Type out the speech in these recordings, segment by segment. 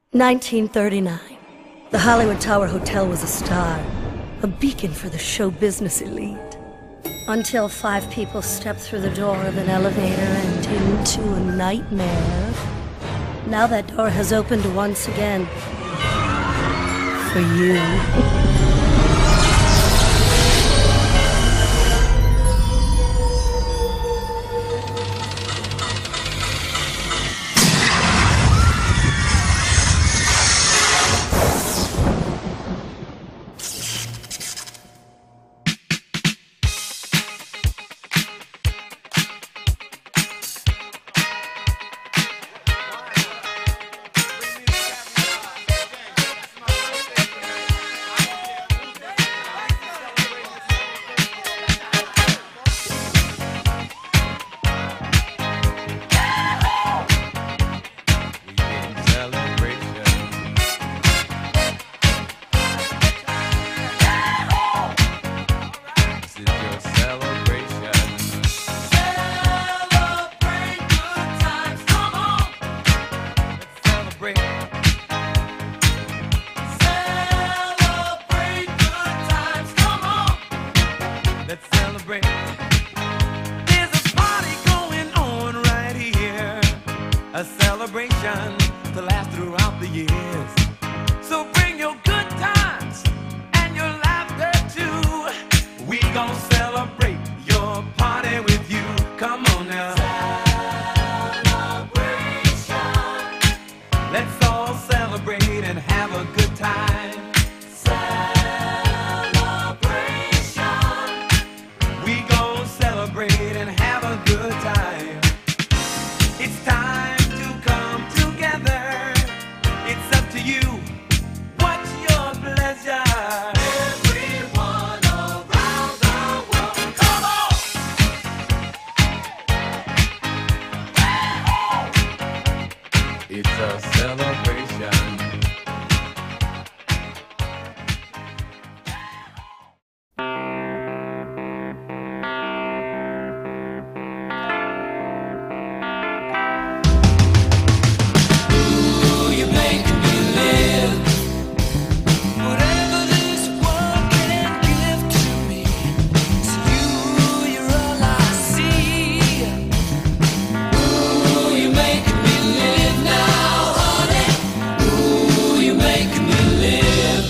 1939. The Hollywood Tower Hotel was a star, a beacon for the show business elite. Until 5 people stepped through the door of an elevator and into a nightmare. Now that door has opened once again. For you. A celebration to last throughout the years. So bring your good times and your laughter too. We gon' celebrate your party with you. Come on now. Celebration. Let's all celebrate and have a good time. Celebration. We gon' celebrate and have a good time. It's time. It's a celebration. Ooh, you're making me live. Whatever this world can give to me, it's you're all I see. Ooh, you're making me live now, honey. Ooh, you're making me live.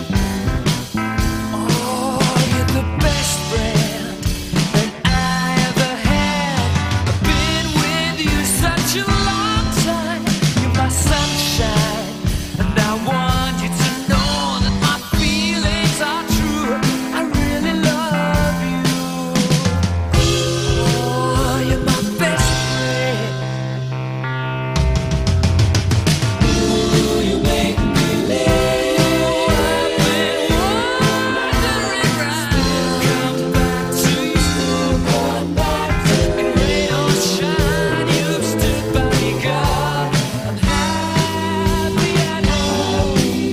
Oh, you're the best friend that I ever had. I've been with you such a long time. You're my sunshine, and I want you to know that my feelings are true. I really love you. Oh, you're my best friend. Ooh, you make me live. I've been wandering round. Come back to you. Come back to you. In rain or shine, you've stood by me, God. I'm happy at home.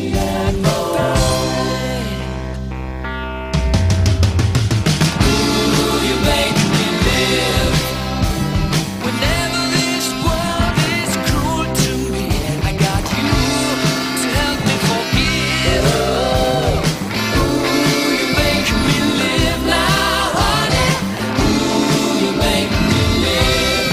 Ooh, you make me live. Whenever this world is cruel to me, I got you to help me forgive. Ooh, you make me live now, honey. Ooh, you make me live.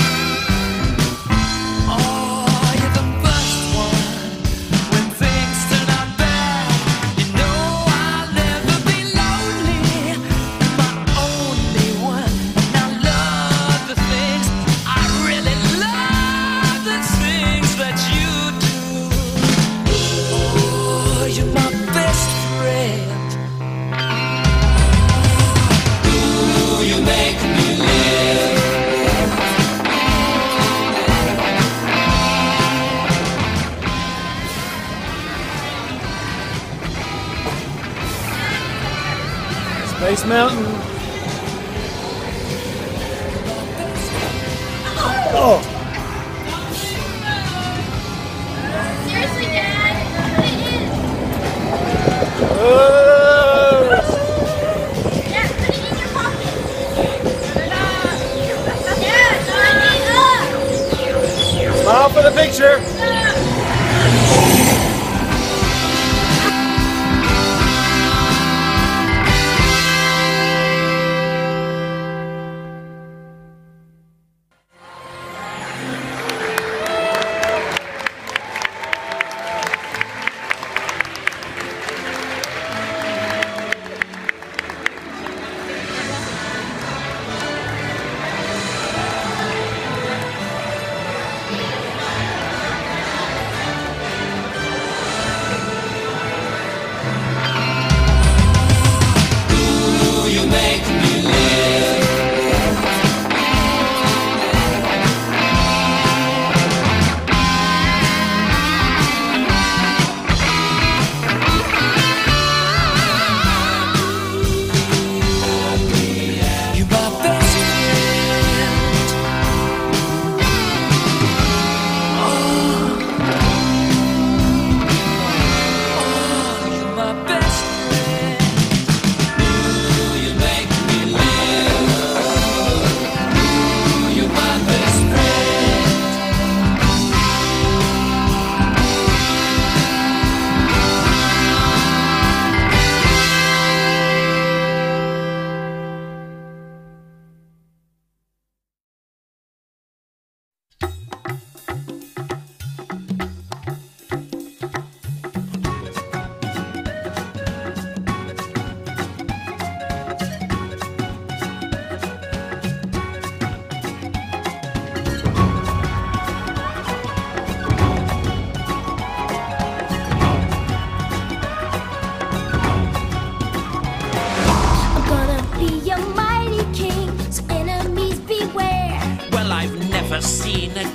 Oh, you're the first one when things turn out bad. You know I'll never be lonely. You're my only one, and I love the things. I really love the things that you do. Oh, you're my best friend. Ooh, you make me live. Space Mountain. Oh, Seriously, Dad? What it is? Dad, put it in your pocket. Dad, sign it up. smile for the picture.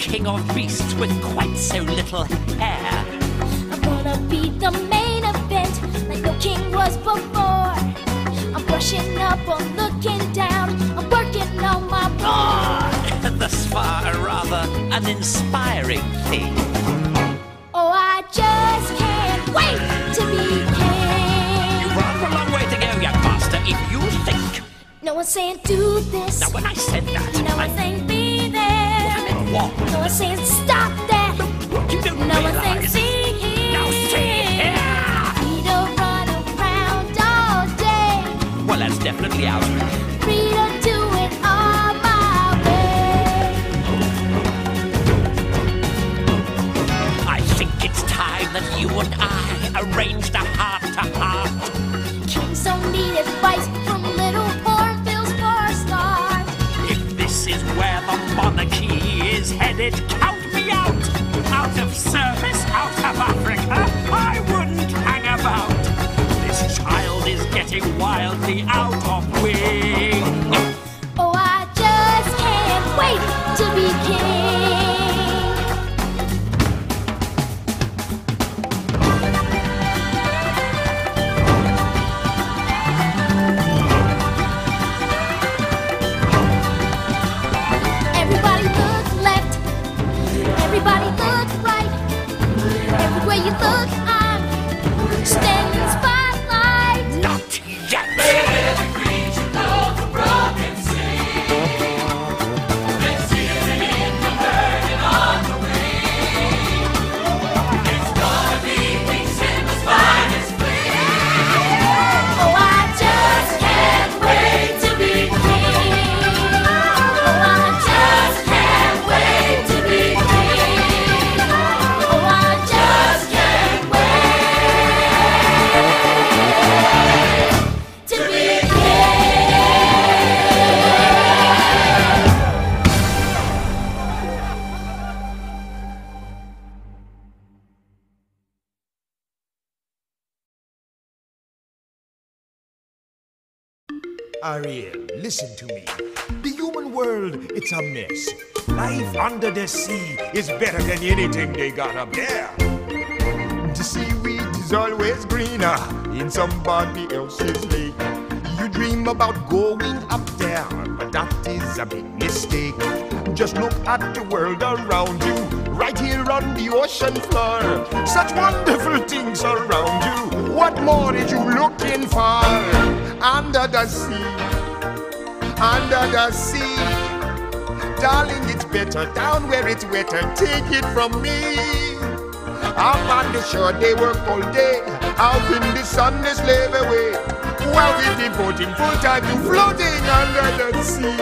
king of beasts with quite so little hair. I'm gonna be the main event like no king was before. I'm brushing up, I'm looking down, I'm working on my Ah, thus far a rather uninspiring thing. Oh, I just can't wait to be king. You've rather a long way to go, young master, if you think. No one's saying do this. Now when I said that, No one's saying be there. I meant what? No one's saying stop that. You don't No one's saying realize. see here. Now see here. Free to run around all day. Well, that's definitely out. Free to do it all my way. I think it's time that you and I arranged a heart-to-heart. Kings don't need advice from little hornbills for a start. If this is where the monarchy is headed, count me out. Out of service, out of Africa, I wouldn't hang about. This child is getting wildly out of wing. Oh, I just can't wait to be king. Everybody look left. Everybody look right. Everywhere you look, I'm standing spotlight. Not yet. Oh, I just can't wait to be king. Oh, I just can't wait to be king. Oh, I just can't wait to be king. Ariel, listen to me. The human world, it's a mess. Life under the sea is better than anything they got up there. The seaweed is always greener in somebody else's lake. You dream about going up there, but that is a big mistake. Just look at the world around you, right here on the ocean floor. Such wonderful things around you. What more are you looking for? Under the sea, under the sea. Darling, it's better down where it's wetter. Take it from me. Up on the shore, they work all day. Out in the sun, they slave away. While we're devoting full time to floating under the sea.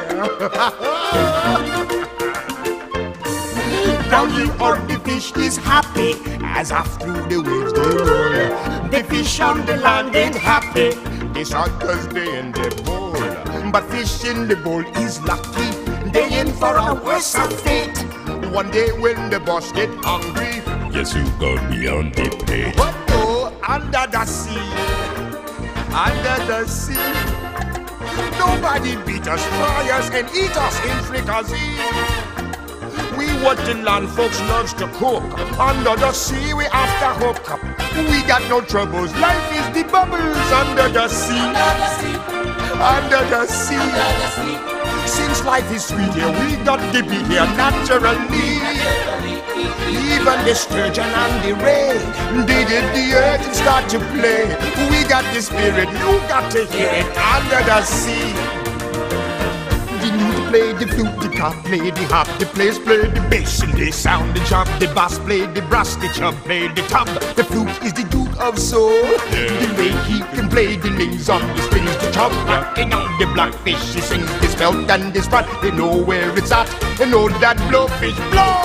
Down here on the fish is happy as off through the waves they roll. The fish on the land ain't happy. They shot 'cause they in the bowl. But fish in the bowl is lucky. They in for a worse fate. One day when the boss get hungry, yes, you got me on the plate. But oh, under the sea, under the sea, nobody beat us, fry us, and eat us in fricassee. We what the land folks loves to cook. Under the sea we have to hook up. We got no troubles. Life is the bubbles under the sea. Under the sea. Since life is sweet here, we got to be here naturally. Even the sturgeon and the ray, they did the earth and start to play. We got the spirit, you got to hear it under the sea. The lute play the flute, the cop play the harp, the players play the bass and they sound the chop. The bass play the brass, the chub play the tub. The flute is the duke of soul. The way he can play the lings on the strings, the chub rocking on the blackfish. He sings this belt and this brat. They know where it's at. They know that blowfish blow.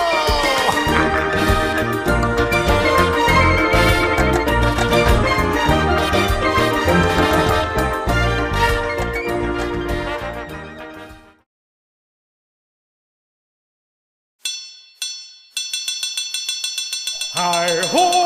Hi ho,